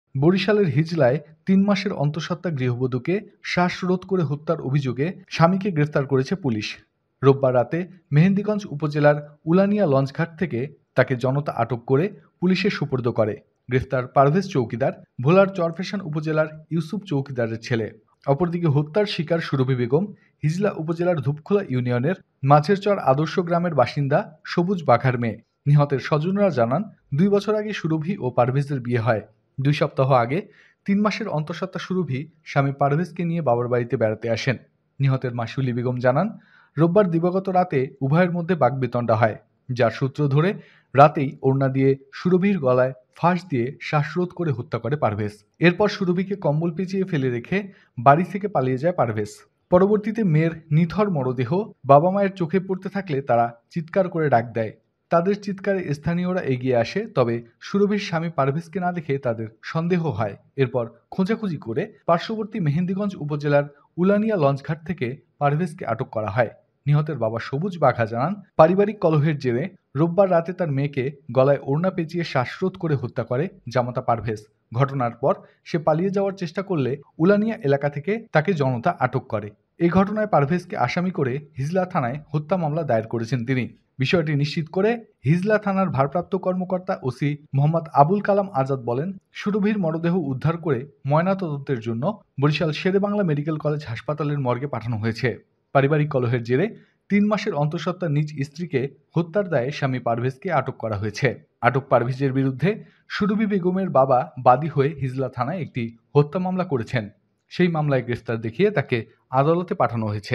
বরিশালের হিজলায় ৩ মাসের অন্তঃসত্ত্বা গৃহবধূকে শ্বাসরোধ করে হত্যার অভিযোগে স্বামীকে গ্রেফতার করেছে পুলিশ। রোববার রাতে মেহেন্দিগঞ্জ উপজেলার উলানিয়া লঞ্চঘাট থেকে তাকে জনতা আটক করে পুলিশের সুপর্দ করে। গ্রেফতার পারভেজ চৌকিদার ভোলার চরফ্যাশন উপজেলার ইউসুফ চৌকিদারের ছেলে। অপরদিকে হত্যার শিকার সুরভি বেগম হিজলা উপজেলার ধূপখোলা ইউনিয়নের মাঝেরচর আদর্শ গ্রামের বাসিন্দা সবুজ বাঘার মেয়ে। নিহতের স্বজনরা জানান, ২ বছর আগে সুরভি ও পারভেজের বিয়ে হয়। ২ সপ্তাহ আগে ৩ মাসের অন্তঃসত্ত্বা সুরভি স্বামী পারভেজকে নিয়ে বাবার বাড়িতে বেড়াতে আসেন। নিহতের মা শুলি বেগম জানান, রোববার দিবাগত রাতে উভয়ের মধ্যে বাকবিতণ্ডা হয়, যার সূত্র ধরে রাতেই ওড়না দিয়ে সুরভির গলায় ফাঁস দিয়ে শ্বাসরোধ করে হত্যা করে পারভেজ। এরপর সুরভিকে কম্বল পেঁচিয়ে ফেলে রেখে বাড়ি থেকে পালিয়ে যায় পারভেজ। পরবর্তীতে মেয়ের নিথর মরদেহ বাবা মায়ের চোখে পড়তে থাকলে তারা চিৎকার করে ডাক দেয়। তাদের চিৎকারে স্থানীয়রা এগিয়ে আসে, তবে সুরভির স্বামী পারভেজকে না দেখে তাদের সন্দেহ হয়। এরপর খোঁজাখুঁজি করে পার্শ্ববর্তী মেহেন্দিগঞ্জ উপজেলার উলানিয়া লঞ্চঘাট থেকে পারভেজকে আটক করা হয়। নিহতের বাবা সবুজ বাঘা জানান, পারিবারিক কলহের জেরে রোববার রাতে তার মেয়েকে গলায় ওড়না পেঁচিয়ে শ্বাসরোধ করে হত্যা করে জামাতা পারভেজ। ঘটনার পর সে পালিয়ে যাওয়ার চেষ্টা করলে উলানিয়া এলাকা থেকে তাকে জনতা আটক করে। এই ঘটনায় পারভেজকে আসামি করে হিজলা থানায় হত্যা মামলা দায়ের করেছেন তিনি। বিষয়টি নিশ্চিত করে হিজলা থানার ভারপ্রাপ্ত কর্মকর্তা ওসি মোহাম্মদ আবুল কালাম আজাদ বলেন, সুরভির মরদেহ উদ্ধার করে ময়নাতদন্তের জন্য বরিশাল শেরেবাংলা মেডিকেল কলেজ হাসপাতালের মর্গে পাঠানো হয়েছে। পারিবারিক কলহের জেরে ৩ মাসের অন্তঃসত্ত্বা নিজ স্ত্রীকে হত্যার দায়ে স্বামী পারভেজকে আটক করা হয়েছে। আটক পারভেজের বিরুদ্ধে সুরভি বেগমের বাবা বাদী হয়ে হিজলা থানায় একটি হত্যা মামলা করেছেন। সেই মামলায় গ্রেফতার দেখিয়ে তাকে আদালতে পাঠানো হয়েছে।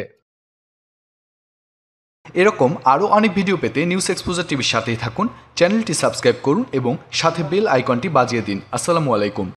এরকম আরও অনেক ভিডিও পেতে নিউজ এক্সপোজার টিভির সাথেই থাকুন। চ্যানেলটি সাবস্ক্রাইব করুন এবং সাথে বেল আইকনটি বাজিয়ে দিন। আসসালামু আলাইকুম।